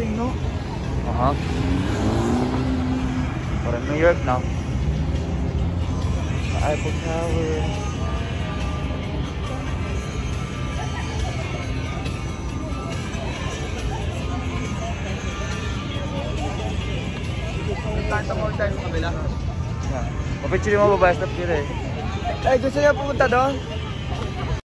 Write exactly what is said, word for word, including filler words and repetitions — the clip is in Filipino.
building, no? Aha. Parang New York, no? Eiffel Tower. Tanta more time sa kabila. Yeah. Kapit mo babae stop here eh. Ay, gusto niya pumunta doon?